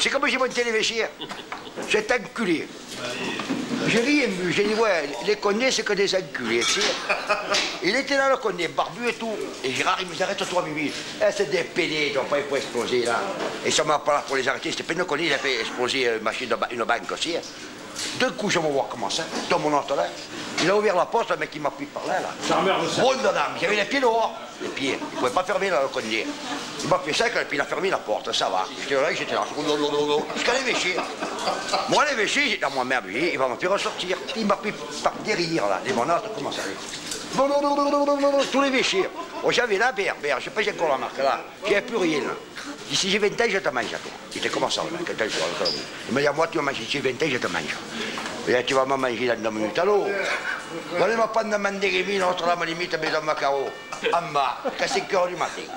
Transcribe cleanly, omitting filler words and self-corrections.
C'est comme j'ai monté les vessières. J'ai enculé. J'ai rien vu, j'ai dit, ouais, les condés, c'est que des enculés, tu sais. Il était là, le condé, barbu et tout. Et Gérard, il me dit, arrête-toi, Bibi. Eh, c'est des pédés, ils n'ont pas pu exploser, là. Et ça m'a pas là pour les arrêter. C'était pas une condé, il a fait exploser une machine, une banque aussi. D'un coup, je me vois comment ça, dans mon autre là. Il a ouvert la porte, le mec, il m'a pris par là, là. Ronde dedans, j'avais les pieds dehors. Les pieds, il ne pouvait pas fermer là, le condé. Il m'a fait ça, puis il a fermé la porte, ça va. J'étais là, jusqu'à l'évêché. Moi, l'évêché, j'étais dans moi, merde, il va me faire ressortir. Il m'a pris par derrière, là, les monotes, comment ça allait. Tous les véchés. Oh, j'avais la berbère, je sais pas si j'ai encore la marque là. J'avais plus rien là. D'ici j'ai 20 ans, je te mange à toi. Il était comme ça, là, quand il m'a dit à moi, tu vas manger d'ici 20 ans, je te mange. Et là, tu vas me manger dans 2 minutes. Allô? Allez, ma panne de mandérimine, notre la limite, mais dans ma carreau. En bas, qu'à 5 h du matin.